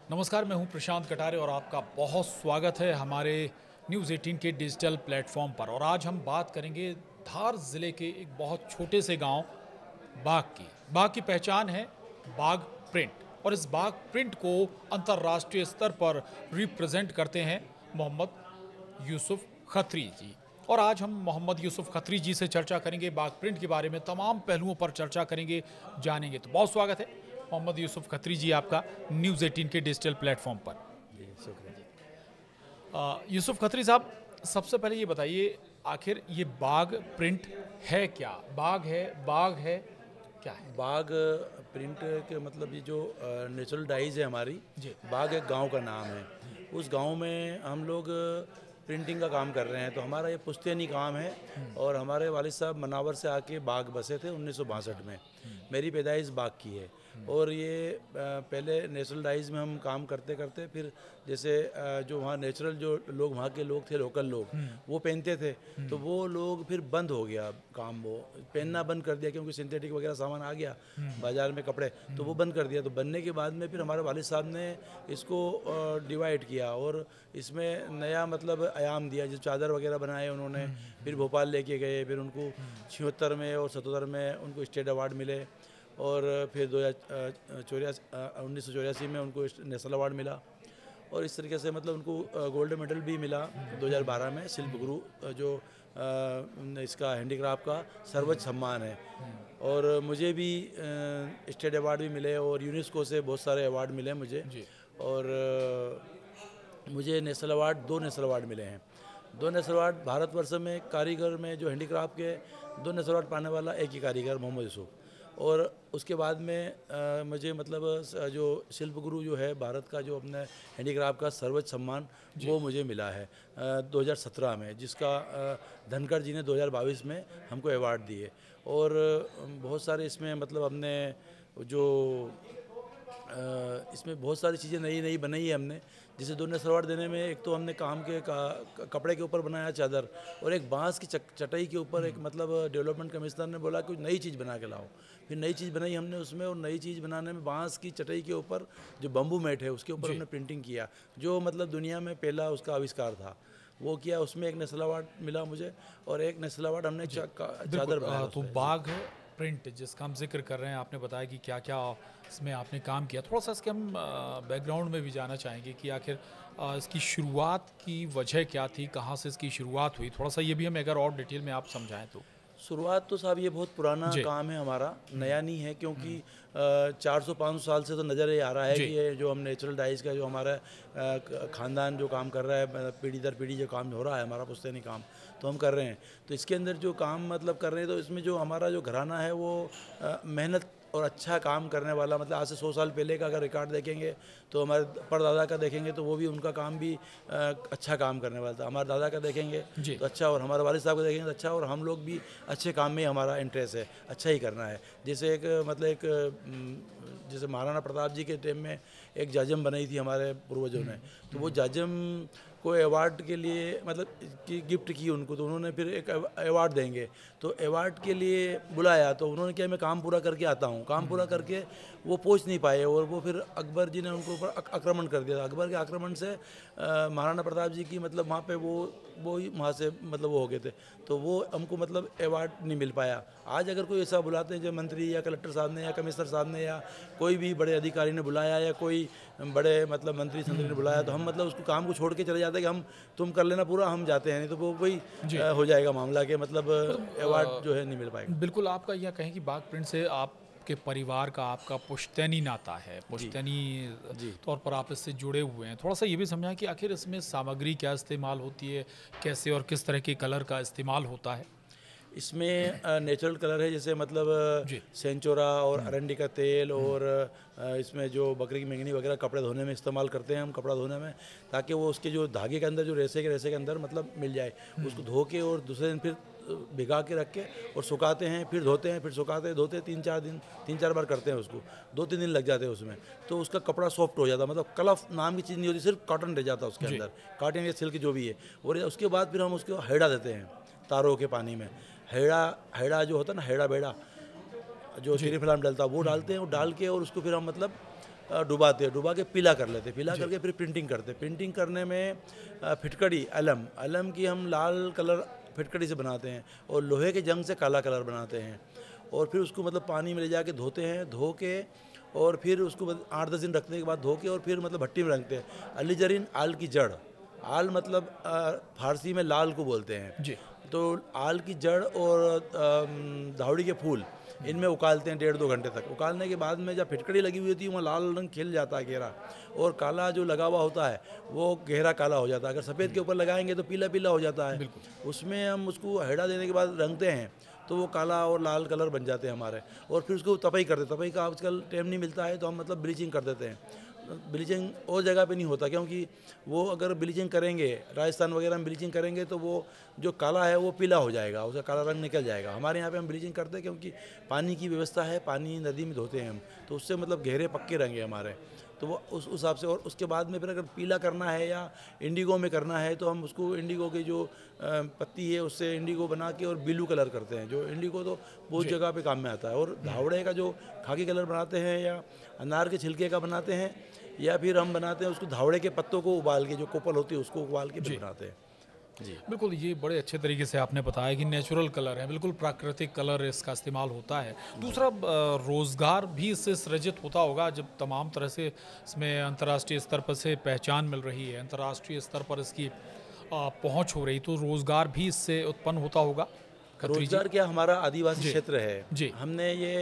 नमस्कार, मैं हूं प्रशांत कटारे और आपका बहुत स्वागत है हमारे न्यूज़ 18 के डिजिटल प्लेटफॉर्म पर। और आज हम बात करेंगे धार ज़िले के एक बहुत छोटे से गांव बाग की। बाग की पहचान है बाग प्रिंट और इस बाग प्रिंट को अंतर्राष्ट्रीय स्तर पर रिप्रेजेंट करते हैं मोहम्मद यूसुफ खत्री जी। और आज हम मोहम्मद यूसुफ खत्री जी से चर्चा करेंगे, बाग प्रिंट के बारे में तमाम पहलुओं पर चर्चा करेंगे, जानेंगे। तो बहुत स्वागत है मोहम्मद यूसुफ खत्री जी आपका न्यूज़ 18 के डिजिटल प्लेटफॉर्म पर। जी शुक्रिया जी। यूसुफ खत्री साहब, सबसे पहले ये बताइए, आखिर ये बाग प्रिंट है क्या? बाग है, क्या है? बाग प्रिंट के मतलब ये जो नेचुरल डाइज है हमारी, जी। बाग एक गांव का नाम है। उस गांव में हम लोग प्रिंटिंग का काम कर रहे हैं, तो हमारा ये पुश्तैनी काम है। और हमारे वालिद साहब मनावर से आके बाग बसे थे 1962 में। मेरी पैदाइश बाग की है। और ये पहले नेचुरल डाइज में हम काम करते करते फिर जैसे जो वहाँ नेचुरल जो लोग वहाँ के लोग थे, लोकल लोग, वो पहनते थे, तो वो लोग फिर बंद हो गया काम, वो पहनना बंद कर दिया क्योंकि सिंथेटिक वगैरह सामान आ गया बाज़ार में कपड़े, तो वो बंद कर दिया। तो बनने के बाद में फिर हमारे वालिद साहब ने इसको डिवाइड किया और इसमें नया मतलब आयाम दिया। जो चादर वगैरह बनाए उन्होंने, फिर भोपाल लेके गए, फिर उनको 76 में और 77 में उनको स्टेट अवार्ड मिले। और फिर 1984 में उनको नेशनल अवार्ड मिला। और इस तरीके से मतलब उनको गोल्ड मेडल भी मिला 2012 में। शिल्प गुरु जो इसका हैंडीक्राफ्ट का सर्वोच्च सम्मान है। और मुझे भी स्टेट अवार्ड भी मिले और यूनेस्को से बहुत सारे अवार्ड मिले मुझे। और मुझे नेशनल अवार्ड, 2 नेशनल अवार्ड मिले हैं। 2 नेशनल अवार्ड भारतवर्ष में कारीगर में जो हैंडीक्राफ्ट के 2 नेशनल अवार्ड पाने वाला एक ही कारीगर मोहम्मद यूसुफ। और उसके बाद में मुझे मतलब जो शिल्प गुरु जो है भारत का, जो अपने हैंडीक्राफ्ट का सर्वोच्च सम्मान, वो मुझे मिला है 2017 में, जिसका धनखड़ जी ने 2022 में हमको अवार्ड दिए। और बहुत सारे इसमें मतलब हमने जो इसमें बहुत सारी चीज़ें नई नई बनाई है हमने। जैसे 2 नेशनल अवार्ड देने में एक तो हमने काम के कपड़े के ऊपर बनाया चादर, और एक बांस की चटाई के ऊपर एक मतलब डेवलपमेंट कमिश्नर ने बोला कुछ नई चीज़ बना के लाओ। फिर नई चीज़ बनाई हमने उसमें, और नई चीज़ बनाने में बांस की चटाई के ऊपर जो बम्बू मैट है उसके ऊपर हमने प्रिंटिंग किया, जो मतलब दुनिया में पहला उसका आविष्कार था, वो किया। उसमें एक नेशनल अवार्ड मिला मुझे, और एक नेशनल अवार्ड हमने चादर बनाया। तो बाग प्रिंट जिसका हम जिक्र कर रहे हैं, आपने बताया कि क्या क्या इसमें आपने काम किया। थोड़ा सा इसके हम बैकग्राउंड में भी जाना चाहेंगे कि आखिर इसकी शुरुआत की वजह क्या थी, कहाँ से इसकी शुरुआत हुई, थोड़ा सा ये भी हमें अगर और डिटेल में आप समझाएं तो। शुरुआत तो साहब ये बहुत पुराना काम है हमारा, नया नहीं है। क्योंकि 400-500 साल से तो नज़र ये आ रहा है कि ये जो हम नेचुरल डाइज का जो हमारा ख़ानदान जो काम कर रहा है, पीढ़ी दर पीढ़ी जो काम हो रहा है हमारा पुश्तैनी काम, तो हम कर रहे हैं। तो इसके अंदर जो काम मतलब कर रहे हैं, तो इसमें जो हमारा जो घराना है वो मेहनत और अच्छा काम करने वाला, मतलब आज से 100 साल पहले का अगर रिकॉर्ड देखेंगे तो हमारे परदादा का देखेंगे तो वो भी उनका काम भी अच्छा काम करने वाला था। हमारे दादा का देखेंगे तो अच्छा, और हमारे वालिद साहब का देखेंगे तो अच्छा। और हम लोग भी अच्छे काम में हमारा इंटरेस्ट है, अच्छा ही करना है। जैसे एक मतलब जैसे महाराणा प्रताप जी के टाइम में एक जाजम बनाई थी हमारे पूर्वजों ने, तो वो जाजम को अवार्ड के लिए मतलब कि गिफ्ट की उनको, तो उन्होंने फिर एक अवार्ड देंगे, तो अवार्ड के लिए बुलाया। तो उन्होंने क्या, मैं काम पूरा करके आता हूँ, काम पूरा करके वो पहुँच नहीं पाए, और वो फिर अकबर जी ने उनको ऊपर आक्रमण कर दिया। अकबर के आक्रमण से महाराणा प्रताप जी की मतलब वहाँ पे वो वहाँ से मतलब वो हो गए थे, तो वो हमको मतलब अवार्ड नहीं मिल पाया। आज अगर कोई ऐसा बुलाते हैं, जो मंत्री या कलेक्टर साहब ने या कमिश्नर साहब ने या कोई भी बड़े अधिकारी ने बुलाया या कोई बड़े मतलब मंत्री संतरी ने बुलाया, तो हम मतलब उसको काम को छोड़ के चले जाते हैं कि हम तुम कर लेना पूरा, हम जाते हैं। नहीं तो वो वही हो जाएगा मामला के मतलब अवार्ड जो है नहीं मिल पाएगा। बिल्कुल, आपका यह कहें कि बाग प्रिंट से आपके परिवार का, आपका पुश्तैनी नाता है, पुश्तैनी तौर पर आप इससे जुड़े हुए हैं। थोड़ा सा ये भी समझाएं कि आखिर इसमें सामग्री क्या इस्तेमाल होती है, कैसे और किस तरह के कलर का इस्तेमाल होता है। इसमें नेचुरल कलर है, जैसे मतलब सेंचोरा और अरंडी का तेल, और इसमें जो बकरी की मेंगनी वगैरह कपड़े धोने में इस्तेमाल करते हैं हम, कपड़ा धोने में, ताकि वो उसके जो धागे के अंदर जो रेसे के अंदर मतलब मिल जाए। उसको धो के और दूसरे दिन फिर भिगा के रख के और सुखाते हैं, फिर धोते हैं, फिर सुखाते धोते 3-4 बार करते हैं उसको, 2-3 दिन लग जाते हैं उसमें। तो उसका कपड़ा सॉफ्ट हो जाता है, मतलब कलफ नाम की चीज़ नहीं होती, सिर्फ कॉटन रह जाता है उसके अंदर, कॉटन या सिल्क जो भी है। और उसके बाद फिर हम उसको हैड़ा देते हैं तारों के पानी में। हैड़ा जो होता है ना, हैड़ा बेड़ा जो चेरी फ्लाम डलता है वो डालते हैं, वो डाल के और उसको फिर हम मतलब डुबाते हैं, डुबा के पीला कर लेते हैं, पीला करके फिर प्रिंटिंग करते हैं। प्रिंटिंग करने में फिटकड़ी अलम की हम लाल कलर फिटकड़ी से बनाते हैं और लोहे के जंग से काला कलर बनाते हैं और फिर उसको मतलब पानी में ले जाके धोते हैं, धो के और फिर उसको 8-10 दिन रखने के बाद धो के और फिर मतलब भट्टी में रखते हैं। अली जरीन आल की जड़, आल मतलब फारसी में लाल को बोलते हैं जी। तो आल की जड़ और धावड़ी के फूल इनमें उकालते हैं 1.5-2 घंटे तक। उकालने के बाद में जब फिटकड़ी लगी हुई होती है वहाँ लाल रंग खिल जाता है गहरा, और काला जो लगा हुआ होता है वो गहरा काला हो जाता है। अगर सफ़ेद के ऊपर लगाएंगे तो पीला पीला हो जाता है। उसमें हम उसको हेड़ा देने के बाद रंगते हैं तो वो काला और लाल कलर बन जाते हैं हमारे, और फिर उसको तपई करते हैं। तपई का आजकल टाइम नहीं मिलता है तो हम मतलब ब्लीचिंग कर देते हैं। ब्लीचिंग और जगह पे नहीं होता, क्योंकि वो अगर ब्लीचिंग करेंगे राजस्थान वगैरह में ब्लीचिंग करेंगे तो वो जो काला है वो पीला हो जाएगा, उसका काला रंग निकल जाएगा। हमारे यहाँ पे हम ब्लीचिंग करते हैं क्योंकि पानी की व्यवस्था है, पानी नदी में धोते हैं हम, तो उससे मतलब गहरे पक्के रंग है हमारे, तो वो उस हिसाब से। और उसके बाद में फिर अगर पीला करना है या इंडिगो में करना है तो हम उसको इंडिगो की जो पत्ती है उससे इंडिगो बना के और ब्लू कलर करते हैं। जो इंडिगो तो बहुत जगह पे काम में आता है। और धावड़े का जो खाकी कलर बनाते हैं या अनार के छिलके का बनाते हैं, या फिर हम बनाते हैं उसको धावड़े के पत्तों को उबाल के, जो कोपल होती है उसको उबाल के फिर बनाते हैं। जी बिल्कुल, ये बड़े अच्छे तरीके से आपने बताया कि नेचुरल कलर है, बिल्कुल प्राकृतिक कलर इसका इस्तेमाल होता है। दूसरा, रोज़गार भी इससे सृजित होता होगा जब तमाम तरह से इसमें अंतर्राष्ट्रीय स्तर पर से पहचान मिल रही है, अंतर्राष्ट्रीय स्तर पर इसकी पहुंच हो रही, तो रोज़गार भी इससे उत्पन्न होता होगा। रोजगार क्या, हमारा आदिवासी क्षेत्र है जी। हमने ये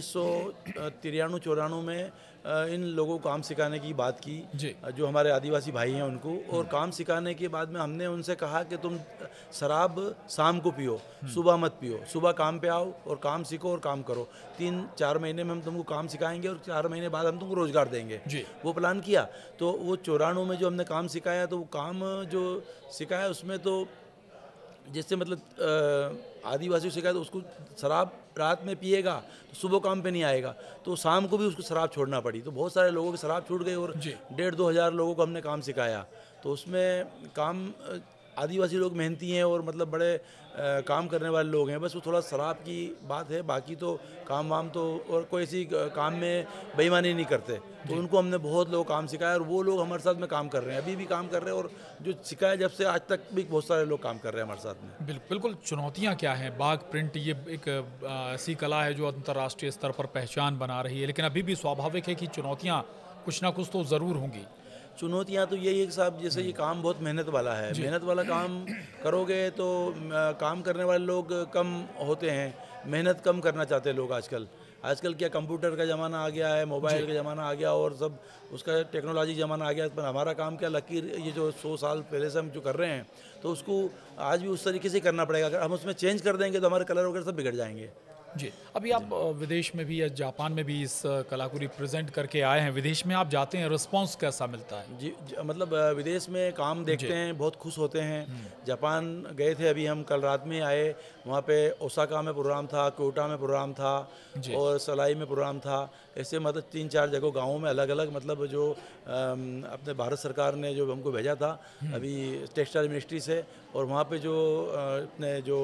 1993-94 में इन लोगों को काम सिखाने की बात की, जो हमारे आदिवासी भाई हैं उनको। और काम सिखाने के बाद में हमने उनसे कहा कि तुम शराब शाम को पियो, सुबह मत पियो, सुबह काम पे आओ और काम सीखो और काम करो। 3-4 महीने में हम तुमको काम सिखाएंगे और 4 महीने बाद हम तुमको रोजगार देंगे। वो प्लान किया तो वो 94 में जो हमने काम सिखाया, तो वो काम जो सिखाया उसमें तो जैसे मतलब आदिवासी को सिखाया तो उसको शराब रात में पिएगा तो सुबह काम पे नहीं आएगा, तो शाम को भी उसको शराब छोड़ना पड़ी। तो बहुत सारे लोगों की शराब छूट गई और 1,500-2 हज़ार लोगों को हमने काम सिखाया। तो उसमें काम आदिवासी लोग मेहनती हैं और मतलब बड़े काम करने वाले लोग हैं, बस वो थोड़ा शराब की बात है, बाकी तो काम वाम तो और कोई ऐसी काम में बेईमानी नहीं करते। तो उनको हमने बहुत लोग काम सिखाया और वो लोग हमारे साथ में काम कर रहे हैं, अभी भी काम कर रहे हैं, और जो सिखाया जब से आज तक भी बहुत सारे लोग काम कर रहे हैं हमारे साथ में। बिल्कुल। चुनौतियाँ क्या हैं? बाघ प्रिंट ये एक ऐसी कला है जो अंतर्राष्ट्रीय स्तर पर पहचान बना रही है, लेकिन अभी भी स्वाभाविक है कि चुनौतियाँ कुछ ना कुछ तो ज़रूर होंगी। चुनौतियाँ तो यही है कि साहब, जैसे ये काम बहुत मेहनत वाला है, मेहनत वाला काम करोगे तो काम करने वाले लोग कम होते हैं, मेहनत कम करना चाहते हैं लोग आजकल क्या कंप्यूटर का ज़माना आ गया है, मोबाइल का ज़माना आ गया और सब उसका टेक्नोलॉजी ज़माना आ गया। पर हमारा काम क्या, लकीर ये जो 100 साल पहले से हम जो कर रहे हैं तो उसको आज भी उस तरीके से करना पड़ेगा। अगर हम उसमें चेंज कर देंगे तो हमारे कलर वगैरह सब बिगड़ जाएंगे। जी, अभी आप विदेश में भी या जापान में भी इस कला को रिप्रेजेंट करके आए हैं। विदेश में आप जाते हैं, रिस्पांस कैसा मिलता है? जी, मतलब विदेश में काम देखते हैं, बहुत खुश होते हैं। जापान गए थे अभी हम, कल रात में आए। वहाँ पे ओसाका में प्रोग्राम था, क्योटो में प्रोग्राम था और सलाई में प्रोग्राम था। ऐसे मतलब 3-4 जगह गाँवों में अलग अलग, मतलब जो अपने भारत सरकार ने जो हमको भेजा था अभी टेक्सटाइल मिनिस्ट्री से, और वहाँ पे जो अपने जो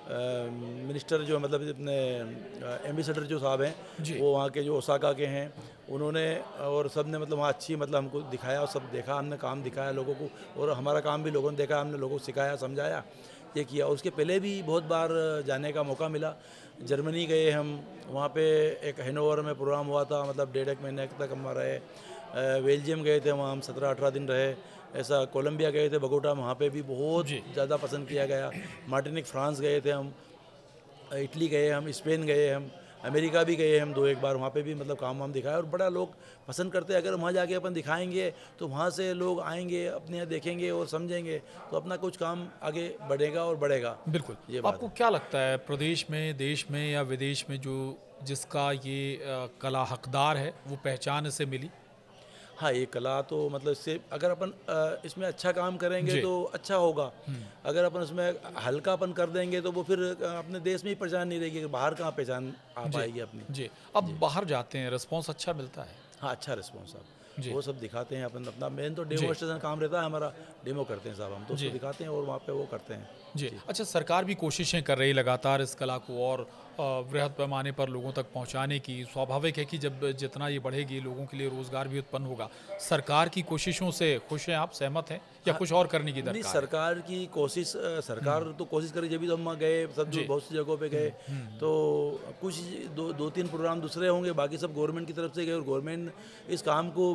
मिनिस्टर जो मतलब अपने एम्बेसडर जो साहब हैं वो वहाँ के जो ओसाका के हैं, उन्होंने और सब ने मतलब वहाँ अच्छी मतलब हमको दिखाया और सब देखा, हमने काम दिखाया लोगों को, और हमारा काम भी लोगों ने देखा, हमने लोगों को सिखाया, समझाया, ये किया। और उसके पहले भी बहुत बार जाने का मौका मिला। जर्मनी गए हम, वहाँ पे एक हैनोवर में प्रोग्राम हुआ था, मतलब 1.5 महीने तक हम रहे। बेल्जियम गए थे, वहाँ हम 17-18 दिन रहे। ऐसा कोलंबिया गए थे, बगोटा, वहाँ पे भी बहुत ज़्यादा पसंद किया गया। मार्टिनिक फ्रांस गए थे हम, इटली गए हम, स्पेन गए हम, अमेरिका भी गए हम 2-1 बार, वहाँ पे भी मतलब काम वाम दिखाया और बड़ा लोग पसंद करते हैं। अगर वहाँ जाके अपन दिखाएंगे तो वहाँ से लोग आएंगे, अपने यहाँ देखेंगे और समझेंगे, तो अपना कुछ काम आगे बढ़ेगा और बढ़ेगा। बिल्कुल। ये आपको क्या लगता है, प्रदेश में, देश में या विदेश में जो जिसका ये कला हकदार है वो पहचान इसे मिली? हाँ, ये कला तो मतलब इससे अगर अपन इसमें अच्छा काम करेंगे तो अच्छा होगा। अगर अपन उसमें हल्कापन कर देंगे तो वो फिर अपने देश में ही पहचान नहीं रहेगी, बाहर कहाँ पहचान आ पाएगी अपनी। जी, अब बाहर जाते हैं, रिस्पांस अच्छा मिलता है? हाँ, अच्छा रिस्पांस। अब वो सब दिखाते हैं। अपन अपना मेन तो डेमोस्ट्रेशन काम रहता है हमारा, डेमो करते हैं साहब हम, तो उसको दिखाते हैं और वहाँ पे वो करते हैं। जी अच्छा, सरकार भी कोशिशें कर रही है लगातार इस कला को और वृहद पैमाने पर लोगों तक पहुंचाने की। स्वाभाविक है कि जब जितना ये बढ़ेगी लोगों के लिए रोजगार भी उत्पन्न होगा। सरकार की कोशिशों से खुश हैं आप, सहमत हैं या कुछ और करने की दरकार है? सरकार की कोशिश, सरकार तो कोशिश करी, जब भी तो हम गए सब, जो बहुत सी जगहों पे गए तो कुछ दो तीन प्रोग्राम दूसरे होंगे, बाकी सब गवर्नमेंट की तरफ से गए और गवर्नमेंट इस काम को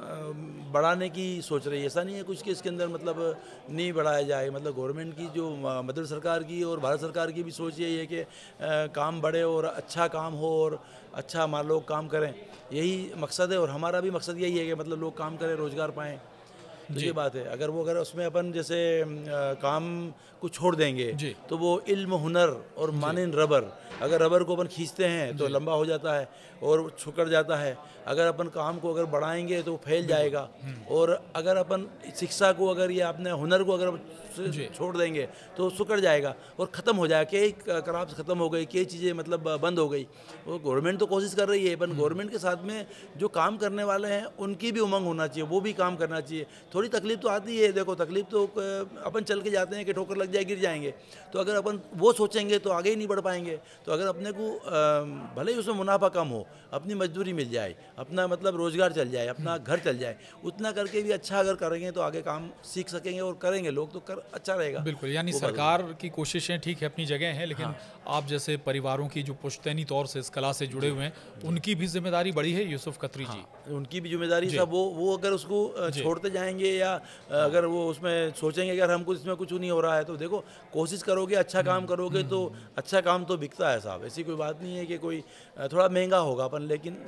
बढ़ाने की सोच रही है। ऐसा नहीं है कुछ कि इसके अंदर मतलब नहीं बढ़ाया जाए, मतलब गवर्नमेंट की जो मध्य सरकार की और भारत सरकार की भी सोच यही है कि काम बढ़े और अच्छा काम हो और अच्छा हमारे लोग काम करें, यही मकसद है। और हमारा भी मकसद यही है कि मतलब लोग काम करें, रोज़गार पाएँ। तो ये बात है। अगर उसमें अपन जैसे काम को छोड़ देंगे तो वो इल्म, हुनर और मानिन रबर, अगर रबर को अपन खींचते हैं तो लंबा हो जाता है और छुकर जाता है। अगर अपन काम को अगर बढ़ाएंगे तो फैल जाएगा। और अगर अपन शिक्षा को, अगर ये अपने हुनर को अगर छोड़ देंगे तो सुकड़ जाएगा और ख़त्म हो जाएगा। कई क्राफ्ट ख़त्म हो गई, कई चीज़ें मतलब बंद हो गई। वो गवर्नमेंट तो कोशिश कर रही है, पर गवर्नमेंट के साथ में जो काम करने वाले हैं उनकी भी उमंग होना चाहिए, वो भी काम करना चाहिए। थोड़ी तकलीफ तो आती है, देखो तकलीफ तो अपन चल के जाते हैं कि ठोकर लग जाए, गिर जाएंगे। तो अगर अपन वो सोचेंगे तो आगे ही नहीं बढ़ पाएंगे। तो अगर अपने को भले ही उसमें मुनाफा कम हो, अपनी मजदूरी मिल जाए, अपना मतलब रोज़गार चल जाए, अपना घर चल जाए, उतना करके भी अच्छा अगर करेंगे तो आगे काम सीख सकेंगे और करेंगे लोग, तो कर अच्छा रहेगा। बिल्कुल, यानी सरकार की कोशिशें ठीक है, अपनी जगह हैं, लेकिन आप जैसे परिवारों की जो पुश्तैनी तौर से इस कला से जुड़े हुए हैं, उनकी भी जिम्मेदारी बड़ी है यूसुफ खत्री जी। उनकी भी जिम्मेदारी सब, वो अगर उसको छोड़ते जाएंगे या अगर वो उसमें सोचेंगे कि अगर हमको इसमें कुछ नहीं हो रहा है, तो देखो कोशिश करोगे, अच्छा काम करोगे तो अच्छा काम तो बिकता है साहब। ऐसी कोई बात नहीं है कि कोई थोड़ा महंगा होगा अपन, लेकिन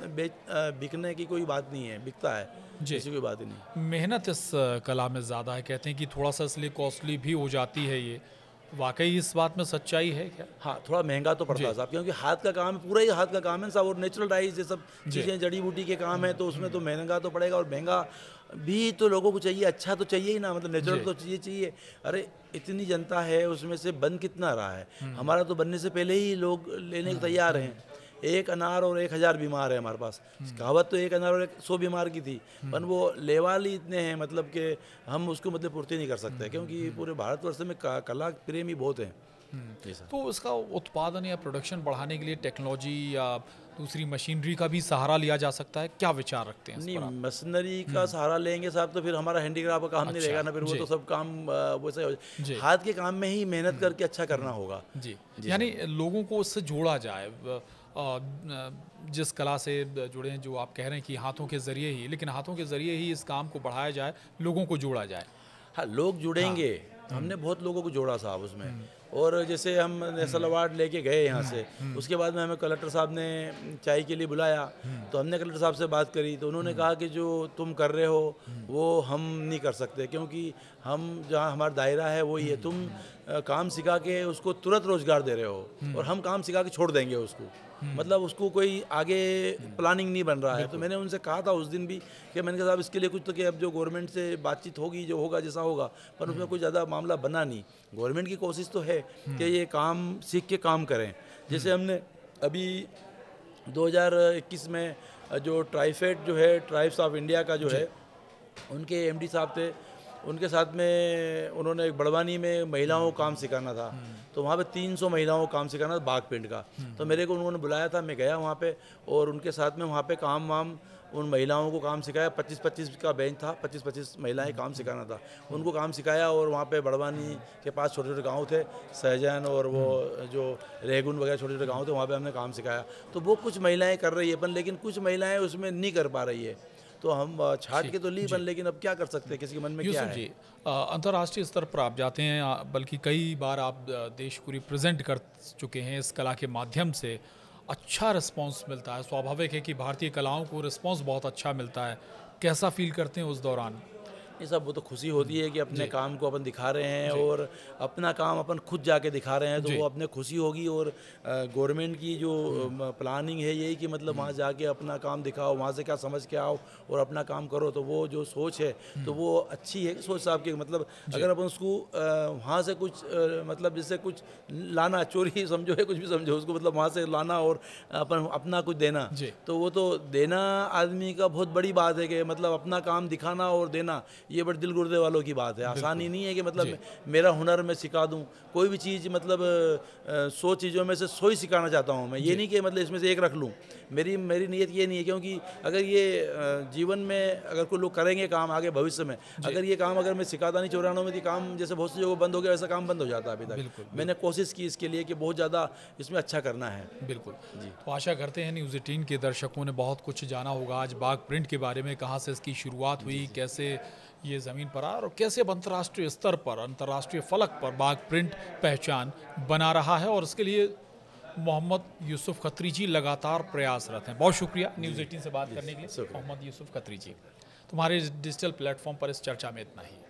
बिकने की कोई बात नहीं है, बिकता है, ऐसी कोई बात ही नहीं। मेहनत इस कला में ज़्यादा है, कहते हैं कि थोड़ा सा इसलिए कॉस्टली भी हो जाती है। ये वाकई इस बात में सच्चाई है क्या? हाँ, थोड़ा महंगा तो पड़ता है साहब, क्योंकि हाथ का काम है, पूरा ही हाथ का काम है साहब। और नेचुरल डाइज ये सब चीज़ें, जड़ी बूटी के काम है, तो उसमें तो महंगा तो पड़ेगा। और महंगा भी तो लोगों को चाहिए, अच्छा तो चाहिए ही ना, मतलब नेचुरल तो चाहिए। अरे इतनी जनता है, उसमें से बन कितना रहा है? हमारा तो बनने से पहले ही लोग लेने को तैयार हैं। एक अनार और 1000 बीमार है हमारे पास। कहावत तो एक अनार और 100 बीमार की थी, पर वो लेवाल ही इतने हैं मतलब कि हम उसको मतलब पूर्ति नहीं कर सकते, क्योंकि पूरे भारतवर्ष में कला प्रेमी बहुत हैं। तो इसका उत्पादन या प्रोडक्शन बढ़ाने के लिए टेक्नोलॉजी या दूसरी मशीनरी का भी सहारा लिया जा सकता है, क्या विचार रखते हैं? नहीं, मशीनरी का सहारा लेंगे साहब तो फिर हमारा हैंडीक्राफ्ट का काम नहीं रहेगा ना, फिर वो तो सब काम वैसे हाथ के काम में ही मेहनत करके अच्छा करना होगा। जी, यानी लोगों को उससे जोड़ा जाए, जिस कला से जुड़े हैं, जो आप कह रहे हैं कि हाथों के ज़रिए ही, लेकिन हाथों के ज़रिए ही इस काम को बढ़ाया जाए, लोगों को जोड़ा जाए। हाँ, लोग जुड़ेंगे। हमने बहुत लोगों को जोड़ा साहब उसमें। और जैसे हम नेशनल अवार्ड लेके गए यहाँ से, उसके बाद में हमें कलेक्टर साहब ने चाय के लिए बुलाया, तो हमने कलेक्टर साहब से बात करी, तो उन्होंने कहा कि जो तुम कर रहे हो वो हम नहीं कर सकते, क्योंकि हम जहाँ हमारा दायरा है वही है। तुम काम सिखा के उसको तुरंत रोजगार दे रहे हो और हम काम सिखा के छोड़ देंगे उसको, मतलब उसको कोई आगे प्लानिंग नहीं बन रहा है। तो मैंने उनसे कहा था उस दिन भी कि मैंने कहा साहब इसके लिए कुछ तो, कि अब जो गवर्नमेंट से बातचीत होगी, जो होगा जैसा होगा, पर उसमें कोई ज़्यादा मामला बना नहीं। गवर्नमेंट की कोशिश तो है कि ये काम सीख के काम करें। जैसे हमने अभी 2021 में जो ट्राइफेड जो है, ट्राइब्स ऑफ इंडिया का जो है, उनके एमडी साहब थे, उनके साथ में उन्होंने एक बड़वानी में महिलाओं को काम सिखाना था, तो वहाँ पे 300 महिलाओं को काम सिखाना था बाग पेंट का। तो मेरे को उन्होंने बुलाया था, मैं गया वहाँ पे और उनके साथ में वहाँ पे काम वाम उन महिलाओं को काम सिखाया। 25-25 का बेंच था, 25-25 महिलाएं काम सिखाना था, उनको काम सिखाया। और वहाँ पे बड़वानी के पास छोटे छोटे गांव थे, सहजन और वो जो रेगुन वगैरह छोटे छोटे गांव थे, वहाँ पे हमने काम सिखाया। तो वो कुछ महिलाएं कर रही है अपन, लेकिन कुछ महिलाएं उसमें नहीं कर पा रही है, तो हम छाट के तो ली बन, लेकिन अब क्या कर सकते हैं, किसी के मन में क्या है। जी, अंतर्राष्ट्रीय स्तर पर आप जाते हैं, बल्कि कई बार आप देश को रिप्रेजेंट कर चुके हैं इस कला के माध्यम से, अच्छा रिस्पांस मिलता है। स्वाभाविक है कि भारतीय कलाओं को रिस्पांस बहुत अच्छा मिलता है। कैसा फील करते हैं उस दौरान? ये सब वो तो खुशी होती है कि अपने काम को अपन दिखा रहे हैं और अपना काम अपन खुद जाके दिखा रहे हैं, तो वो अपने खुशी होगी। और गवर्नमेंट की जो प्लानिंग है यही कि मतलब वहाँ जाके अपना काम दिखाओ, वहाँ से क्या समझ के आओ और अपना काम करो। तो वो जो सोच है तो वो अच्छी है सोच साहब की। मतलब अगर अपन उसको वहाँ से कुछ मतलब जैसे कुछ लाना, चोरी समझो है कुछ भी समझो उसको, मतलब वहाँ से लाना और अपन अपना कुछ देना, तो वो तो देना आदमी का बहुत बड़ी बात है कि मतलब अपना काम दिखाना और देना, ये बड़े दिल गुर्दे वालों की बात है। आसानी नहीं है कि मतलब मेरा हुनर मैं सिखा दूं कोई भी चीज़, मतलब 100 चीज़ों में से 100 ही सिखाना चाहता हूं मैं। ये नहीं कि मतलब इसमें से एक रख लूं, मेरी नीयत ये नहीं है। क्योंकि अगर ये जीवन में अगर कोई लोग करेंगे काम आगे भविष्य में, अगर ये काम अगर मैं सिखाता नहीं 94 में, तो काम जैसे बहुत सी जगह बंद हो गया वैसा काम बंद हो जाता है अभी तक। मैंने कोशिश की इसके लिए कि बहुत ज़्यादा इसमें अच्छा करना है। बिल्कुल जी। तो आशा करते हैं न्यूज़ 18 के दर्शकों ने बहुत कुछ जाना होगा आज बाघ प्रिंट के बारे में, कहाँ से इसकी शुरुआत हुई, कैसे ये ज़मीन पर आया और कैसे अब अंतर्राष्ट्रीय स्तर पर, अंतर्राष्ट्रीय फलक पर बाघ प्रिंट पहचान बना रहा है। और इसके लिए मोहम्मद यूसुफ खत्री जी लगातार प्रयासरत हैं। बहुत शुक्रिया न्यूज़ 18 से बात करने के लिए मोहम्मद यूसुफ खत्री जी। तुम्हारे डिजिटल प्लेटफॉर्म पर इस चर्चा में इतना ही।